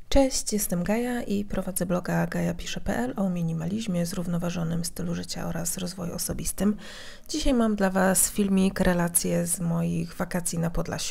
Cześć, jestem Gaja i prowadzę bloga gajapisze.pl o minimalizmie, zrównoważonym stylu życia oraz rozwoju osobistym. Dzisiaj mam dla Was filmik, relacje z moich wakacji na Podlasiu.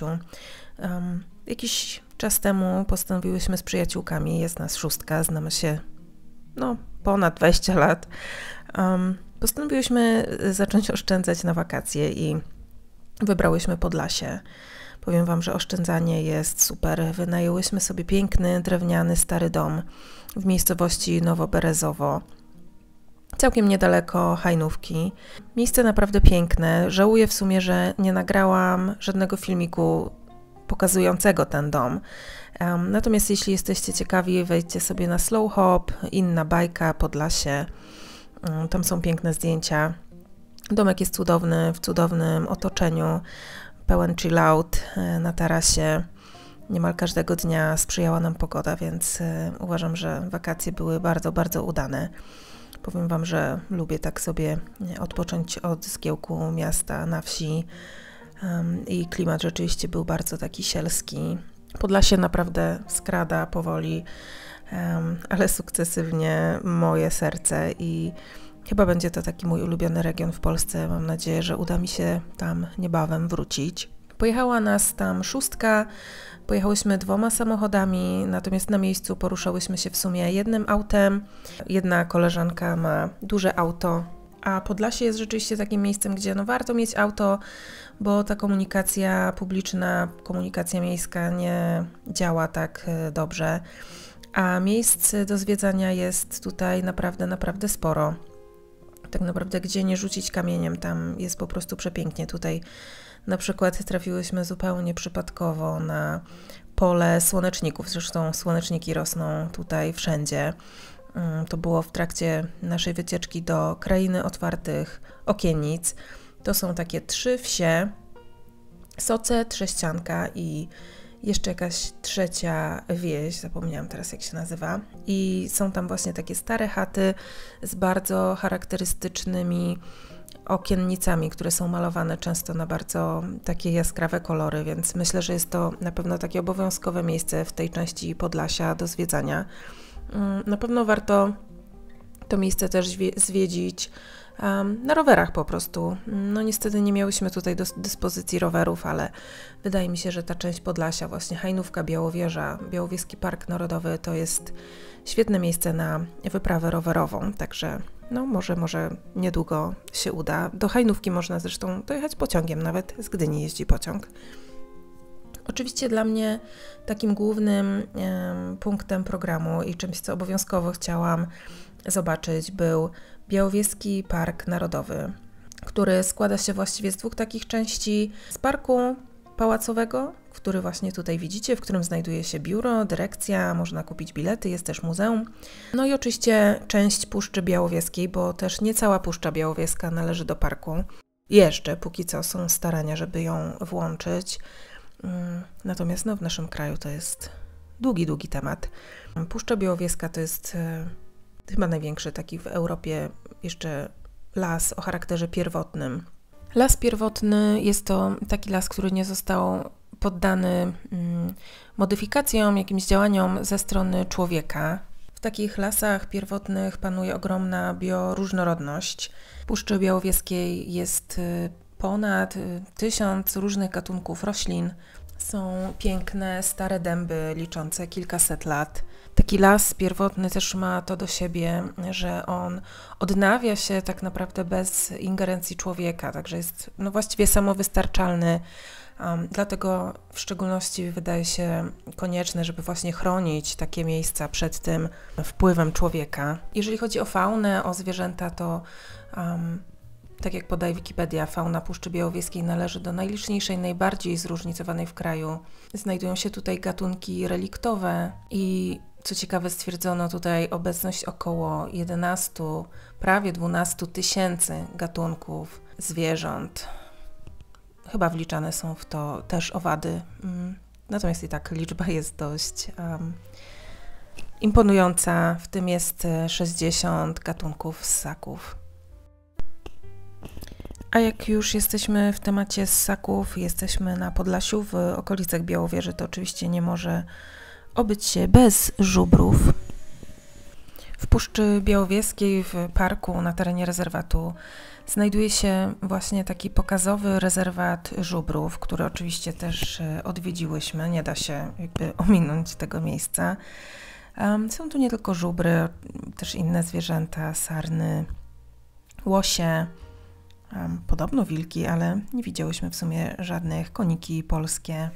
Jakiś czas temu postanowiłyśmy z przyjaciółkami, jest nas 6, znamy się ponad 20 lat. Postanowiłyśmy zacząć oszczędzać na wakacje i wybrałyśmy Podlasie. Powiem Wam, że oszczędzanie jest super. Wynajęłyśmy sobie piękny, drewniany, stary dom w miejscowości Nowoberezowo, całkiem niedaleko Hajnówki. Miejsce naprawdę piękne. Żałuję w sumie, że nie nagrałam żadnego filmiku pokazującego ten dom. Natomiast jeśli jesteście ciekawi, wejdźcie sobie na Slow Hop, Inna bajka, Podlasie. Tam są piękne zdjęcia. Domek jest cudowny, w cudownym otoczeniu. Pełen chill out na tarasie. Niemal każdego dnia sprzyjała nam pogoda, więc uważam, że wakacje były bardzo, bardzo udane. Powiem Wam, że lubię tak sobie odpocząć od zgiełku miasta na wsi i klimat rzeczywiście był bardzo taki sielski. Podlasie naprawdę skrada powoli, ale sukcesywnie moje serce i chyba będzie to taki mój ulubiony region w Polsce. Mam nadzieję, że uda mi się tam niebawem wrócić. Pojechała nas tam 6, pojechałyśmy 2 samochodami, natomiast na miejscu poruszałyśmy się w sumie jednym autem. Jedna koleżanka ma duże auto, a Podlasie jest rzeczywiście takim miejscem, gdzie warto mieć auto, bo ta komunikacja publiczna, komunikacja miejska nie działa tak dobrze, a miejsc do zwiedzania jest tutaj naprawdę, naprawdę sporo. Tak naprawdę gdzie nie rzucić kamieniem, tam jest po prostu przepięknie. Tutaj na przykład trafiłyśmy zupełnie przypadkowo na pole słoneczników, zresztą słoneczniki rosną tutaj wszędzie. To było w trakcie naszej wycieczki do Krainy Otwartych Okiennic. To są takie 3 wsie, Soce, Trześcianka i jeszcze jakaś trzecia wieś, zapomniałam teraz jak się nazywa. I są tam właśnie takie stare chaty z bardzo charakterystycznymi okiennicami, które są malowane często na bardzo takie jaskrawe kolory, więc myślę, że jest to na pewno takie obowiązkowe miejsce w tej części Podlasia do zwiedzania. Na pewno warto to miejsce też zwiedzić na rowerach po prostu. Niestety nie miałyśmy tutaj do dyspozycji rowerów, ale wydaje mi się, że ta część Podlasia, właśnie Hajnówka, Białowieża, Białowieski Park Narodowy to jest świetne miejsce na wyprawę rowerową, także może niedługo się uda. Do Hajnówki można zresztą dojechać pociągiem, nawet z Gdyni jeździ pociąg. Oczywiście dla mnie takim głównym punktem programu i czymś, co obowiązkowo chciałam zobaczyć, był Białowieski Park Narodowy, który składa się właściwie z 2 takich części. Z parku pałacowego, który właśnie tutaj widzicie, w którym znajduje się biuro, dyrekcja, można kupić bilety, jest też muzeum. I oczywiście część Puszczy Białowieskiej, bo też nie cała Puszcza Białowieska należy do parku. Jeszcze póki co są starania, żeby ją włączyć. Natomiast w naszym kraju to jest długi temat. Puszcza Białowieska to jest chyba największy taki w Europie jeszcze las o charakterze pierwotnym. Las pierwotny jest to taki las, który nie został poddany modyfikacjom, jakimś działaniom ze strony człowieka. W takich lasach pierwotnych panuje ogromna bioróżnorodność. W Puszczy Białowieskiej jest ponad 1000 różnych gatunków roślin. Są piękne, stare dęby liczące kilkaset lat. Taki las pierwotny też ma to do siebie, że on odnawia się tak naprawdę bez ingerencji człowieka, także jest właściwie samowystarczalny. Dlatego w szczególności wydaje się konieczne, żeby właśnie chronić takie miejsca przed tym wpływem człowieka. Jeżeli chodzi o faunę, o zwierzęta, to tak jak podaje Wikipedia, fauna Puszczy Białowieskiej należy do najliczniejszej, najbardziej zróżnicowanej w kraju. Znajdują się tutaj gatunki reliktowe i co ciekawe stwierdzono tutaj obecność około 11, prawie 12 tysięcy gatunków zwierząt. Chyba wliczane są w to też owady, natomiast i tak liczba jest dość imponująca. W tym jest 60 gatunków ssaków. A jak już jesteśmy w temacie ssaków, jesteśmy na Podlasiu, w okolicach Białowieży, to oczywiście nie może obyć się bez żubrów. W Puszczy Białowieskiej, w parku na terenie rezerwatu, znajduje się właśnie taki pokazowy rezerwat żubrów, który oczywiście też odwiedziłyśmy. Nie da się jakby ominąć tego miejsca. Są tu nie tylko żubry, też inne zwierzęta, sarny, łosie, podobno wilki, ale nie widziałyśmy w sumie żadnych, koniki polskie.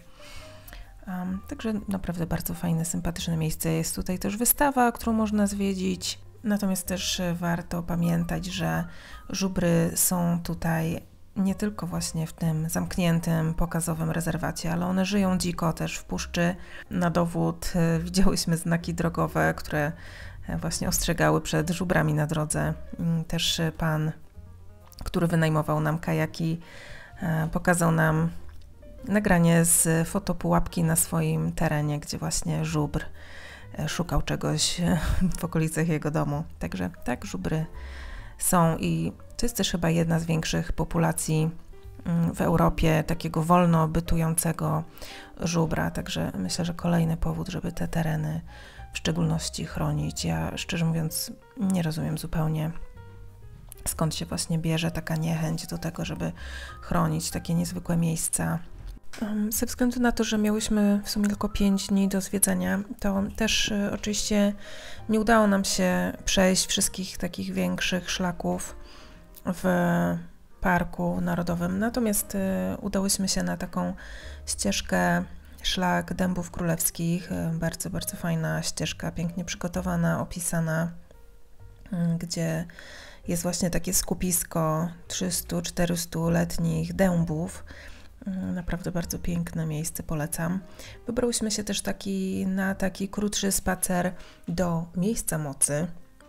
Także naprawdę bardzo fajne, sympatyczne miejsce. Jest tutaj też wystawa, którą można zwiedzić. Natomiast też warto pamiętać, że żubry są tutaj nie tylko właśnie w tym zamkniętym, pokazowym rezerwacie, ale one żyją dziko też w puszczy. Na dowód widziałyśmy znaki drogowe, które właśnie ostrzegały przed żubrami na drodze. Też pan, który wynajmował nam kajaki, pokazał nam nagranie z fotopułapki na swoim terenie, gdzie właśnie żubr szukał czegoś w okolicach jego domu. Także tak, żubry są i to jest też chyba jedna z większych populacji w Europie takiego wolno bytującego żubra. Także myślę, że kolejny powód, żeby te tereny w szczególności chronić. Ja szczerze mówiąc nie rozumiem zupełnie, skąd się właśnie bierze taka niechęć do tego, żeby chronić takie niezwykłe miejsca. Ze względu na to, że miałyśmy w sumie tylko 5 dni do zwiedzania, to też oczywiście nie udało nam się przejść wszystkich takich większych szlaków w Parku Narodowym. Natomiast udałyśmy się na taką ścieżkę, szlak Dębów Królewskich. Bardzo, bardzo fajna ścieżka, pięknie przygotowana, opisana, gdzie jest właśnie takie skupisko 300-400-letnich dębów. Naprawdę bardzo piękne miejsce, polecam. Wybrałyśmy się też na taki krótszy spacer do Miejsca Mocy.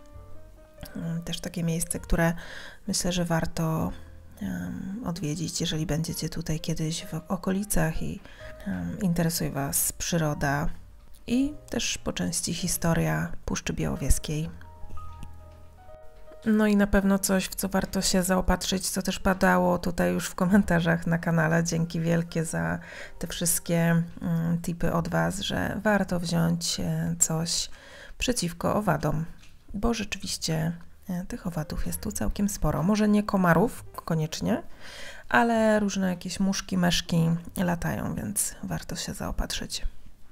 Też takie miejsce, które myślę, że warto odwiedzić, jeżeli będziecie tutaj kiedyś w okolicach i interesuje Was przyroda i też po części historia Puszczy Białowieskiej. No i na pewno coś, w co warto się zaopatrzyć, co też padało tutaj już w komentarzach na kanale. Dzięki wielkie za te wszystkie tipy od Was, że warto wziąć coś przeciwko owadom, bo rzeczywiście tych owadów jest tu całkiem sporo. Może nie komarów koniecznie, ale różne jakieś muszki, meszki latają, więc warto się zaopatrzyć.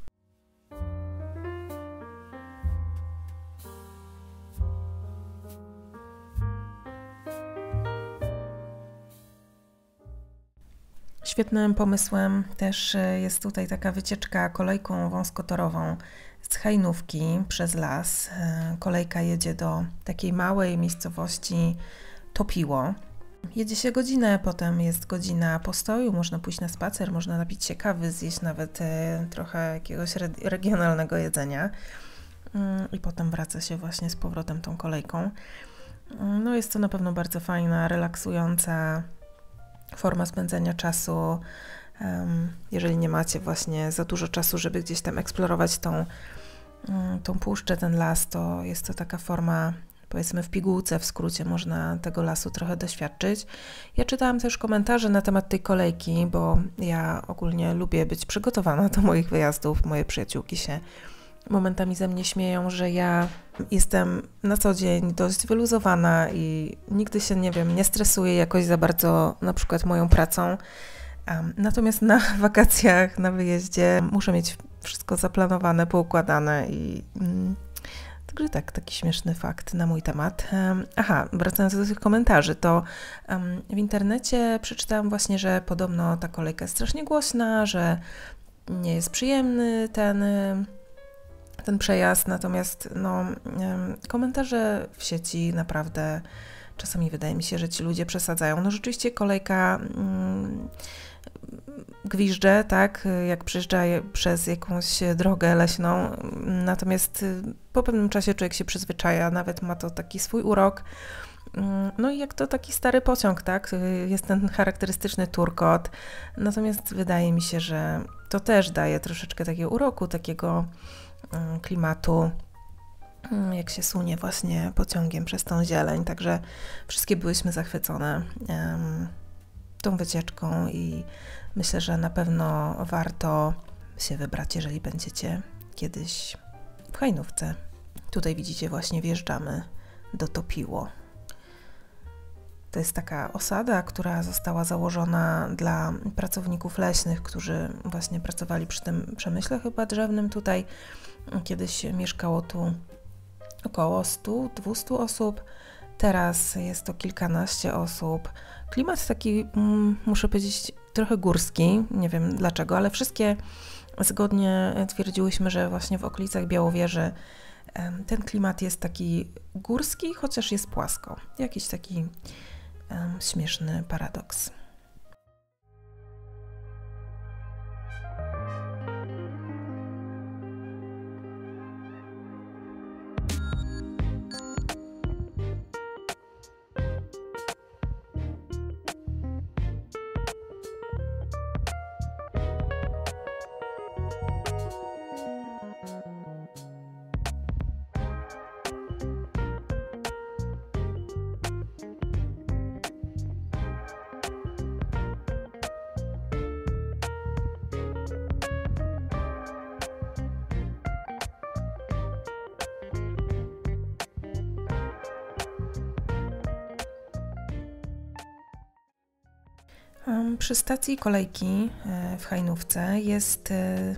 Świetnym pomysłem też jest tutaj taka wycieczka kolejką wąskotorową z Hajnówki przez las. Kolejka jedzie do takiej małej miejscowości Topiło. Jedzie się godzinę, potem jest godzina postoju, można pójść na spacer, można napić się kawy, zjeść nawet trochę jakiegoś regionalnego jedzenia i potem wraca się właśnie z powrotem tą kolejką. No jest to na pewno bardzo fajna, relaksująca forma spędzania czasu, jeżeli nie macie właśnie za dużo czasu, żeby gdzieś tam eksplorować tą puszczę, ten las, to jest to taka forma, powiedzmy w pigułce, w skrócie można tego lasu trochę doświadczyć. Ja czytałam też komentarze na temat tej kolejki, bo ja ogólnie lubię być przygotowana do moich wyjazdów. Moje przyjaciółki się momentami ze mnie śmieją, że ja jestem na co dzień dość wyluzowana i nigdy się, nie stresuję jakoś za bardzo na przykład moją pracą. Natomiast na wakacjach, na wyjeździe muszę mieć wszystko zaplanowane, poukładane i także tak, taki śmieszny fakt na mój temat. Aha, wracając do tych komentarzy, to w internecie przeczytałam właśnie, że podobno ta kolejka jest strasznie głośna, że nie jest przyjemny ten przejazd, natomiast komentarze w sieci naprawdę czasami wydaje mi się, że ci ludzie przesadzają. No rzeczywiście kolejka gwizdże, tak, jak przejeżdża przez jakąś drogę leśną, natomiast po pewnym czasie człowiek się przyzwyczaja, nawet ma to taki swój urok. No i jak to taki stary pociąg, tak, jest ten charakterystyczny turkot, natomiast wydaje mi się, że to też daje troszeczkę takiego uroku, takiego klimatu, jak się sunie właśnie pociągiem przez tą zieleń, także wszystkie byłyśmy zachwycone tą wycieczką i myślę, że na pewno warto się wybrać, jeżeli będziecie kiedyś w Hajnówce. Tutaj widzicie, właśnie wjeżdżamy do Topiło. To jest taka osada, która została założona dla pracowników leśnych, którzy właśnie pracowali przy tym przemyśle chyba drzewnym. Tutaj kiedyś mieszkało tu około 100-200 osób, teraz jest to kilkanaście osób. Klimat taki, muszę powiedzieć, trochę górski, nie wiem dlaczego, ale wszystkie zgodnie twierdziłyśmy, że właśnie w okolicach Białowieży ten klimat jest taki górski, chociaż jest płasko. Jakiś taki śmieszny paradoks. Przy stacji kolejki w Hajnówce jest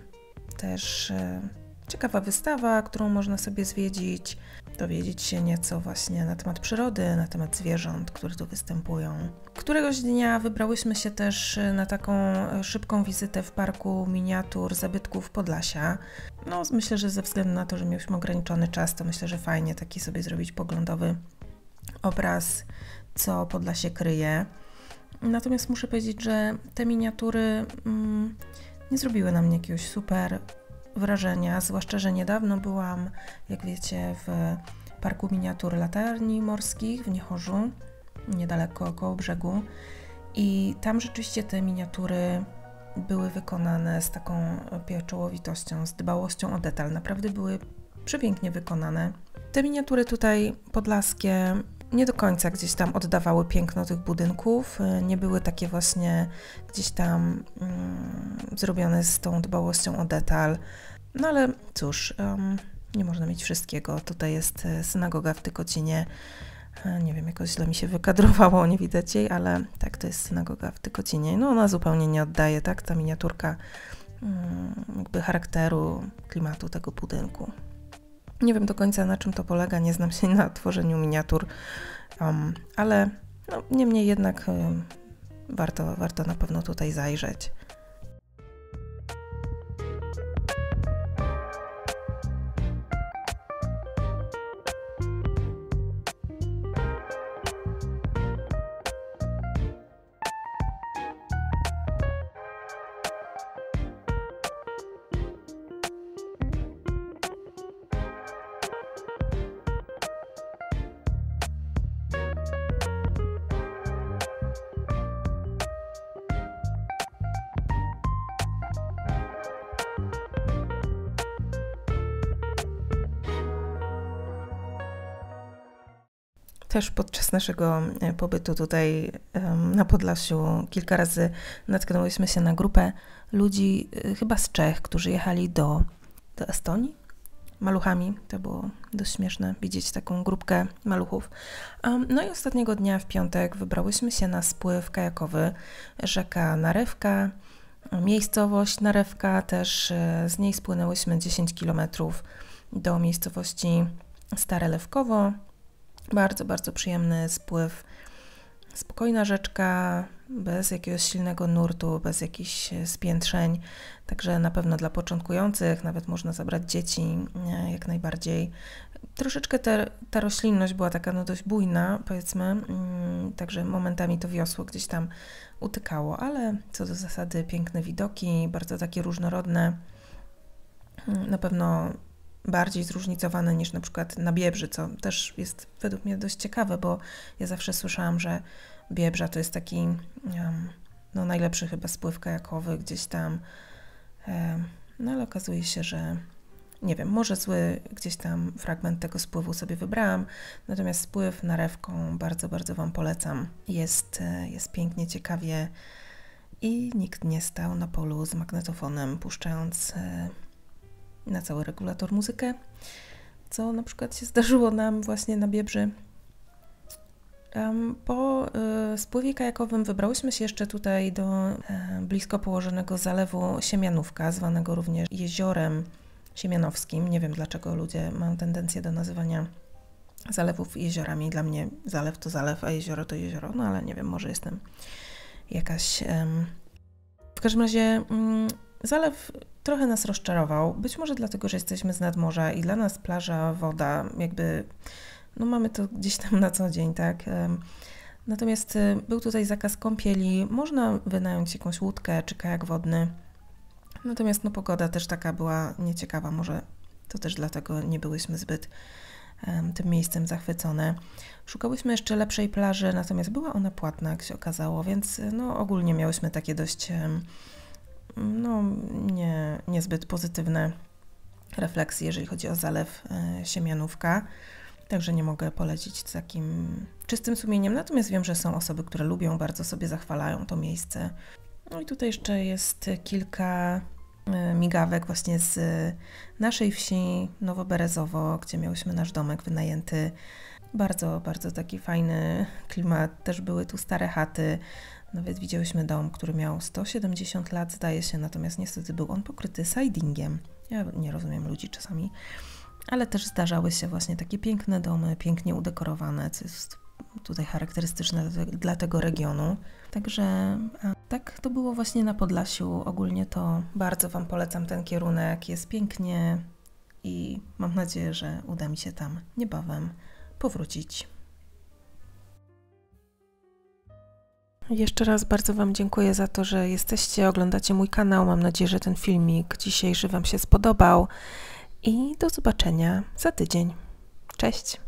też ciekawa wystawa, którą można sobie zwiedzić, dowiedzieć się nieco właśnie na temat przyrody, na temat zwierząt, które tu występują. Któregoś dnia wybrałyśmy się też na taką szybką wizytę w parku miniatur zabytków Podlasia. No, myślę, że ze względu na to, że mieliśmy ograniczony czas, to myślę, że fajnie taki sobie zrobić poglądowy obraz, co Podlasie kryje. Natomiast muszę powiedzieć, że te miniatury nie zrobiły na mnie jakiegoś super wrażenia, zwłaszcza, że niedawno byłam, jak wiecie, w Parku Miniatur Latarni Morskich w Niechorzu, niedaleko koło brzegu, i tam rzeczywiście te miniatury były wykonane z taką pieczołowitością, z dbałością o detal. Naprawdę były przepięknie wykonane. Te miniatury tutaj podlaskie nie do końca gdzieś tam oddawały piękno tych budynków, nie były takie właśnie gdzieś tam zrobione z tą dbałością o detal. No ale cóż, nie można mieć wszystkiego. Tutaj jest synagoga w Tykocinie. Nie wiem, jakoś źle mi się wykadrowało, nie widać jej, ale tak, to jest synagoga w Tykocinie. No ona zupełnie nie oddaje, tak, ta miniaturka jakby charakteru, klimatu tego budynku. Nie wiem do końca, na czym to polega, nie znam się na tworzeniu miniatur, ale no, niemniej jednak warto na pewno tutaj zajrzeć. Też podczas naszego pobytu tutaj na Podlasiu kilka razy natknęłyśmy się na grupę ludzi chyba z Czech, którzy jechali do Estonii maluchami. To było dość śmieszne widzieć taką grupkę maluchów. No i ostatniego dnia w piątek wybrałyśmy się na spływ kajakowy. Rzeka Narewka, miejscowość Narewka, też z niej spłynęłyśmy 10 km do miejscowości Stare Lewkowo. Bardzo, bardzo przyjemny spływ. Spokojna rzeczka, bez jakiegoś silnego nurtu, bez jakichś spiętrzeń. Także na pewno dla początkujących, nawet można zabrać dzieci jak najbardziej. Troszeczkę ta roślinność była taka no dość bujna, powiedzmy, także momentami to wiosło gdzieś tam utykało, ale co do zasady piękne widoki, bardzo takie różnorodne. Na pewno bardziej zróżnicowane niż na przykład na Biebrzy, co też jest według mnie dość ciekawe, bo ja zawsze słyszałam, że Biebrza to jest taki no, najlepszy chyba spływ kajakowy gdzieś tam, no ale okazuje się, że nie wiem, może zły gdzieś tam fragment tego spływu sobie wybrałam, natomiast spływ Narewką bardzo, bardzo Wam polecam. Jest pięknie, ciekawie i nikt nie stał na polu z magnetofonem, puszczając na cały regulator muzykę, co na przykład się zdarzyło nam właśnie na Biebrzy. Po spływie kajakowym wybrałyśmy się jeszcze tutaj do blisko położonego zalewu Siemianówka, zwanego również jeziorem siemianowskim. Nie wiem, dlaczego ludzie mają tendencję do nazywania zalewów jeziorami. Dla mnie zalew to zalew, a jezioro to jezioro. No ale nie wiem, może jestem jakaś... W każdym razie zalew trochę nas rozczarował. Być może dlatego, że jesteśmy z nadmorza i dla nas plaża, woda, jakby... No mamy to gdzieś tam na co dzień, tak? Natomiast był tutaj zakaz kąpieli. Można wynająć jakąś łódkę czy kajak wodny. Natomiast no, pogoda też taka była nieciekawa. Może to też dlatego nie byłyśmy zbyt tym miejscem zachwycone. Szukałyśmy jeszcze lepszej plaży, natomiast była ona płatna, jak się okazało, więc no, ogólnie miałyśmy takie dość no, niezbyt pozytywne refleksje, jeżeli chodzi o zalew Siemianówka. Także nie mogę polecić z takim czystym sumieniem, natomiast wiem, że są osoby, które lubią, bardzo sobie zachwalają to miejsce. No i tutaj jeszcze jest kilka migawek właśnie z naszej wsi Nowoberezowo, gdzie miałyśmy nasz domek wynajęty. Bardzo, bardzo taki fajny klimat. Też były tu stare chaty. Nawet widziałyśmy dom, który miał 170 lat, zdaje się, natomiast niestety był on pokryty sidingiem. Ja nie rozumiem ludzi czasami. Ale też zdarzały się właśnie takie piękne domy, pięknie udekorowane, co jest tutaj charakterystyczne dla tego regionu. Także tak to było właśnie na Podlasiu. Ogólnie to bardzo Wam polecam ten kierunek. Jest pięknie i mam nadzieję, że uda mi się tam niebawem powrócić. Jeszcze raz bardzo Wam dziękuję za to, że jesteście, oglądacie mój kanał. Mam nadzieję, że ten filmik dzisiejszy Wam się spodobał. I do zobaczenia za tydzień. Cześć!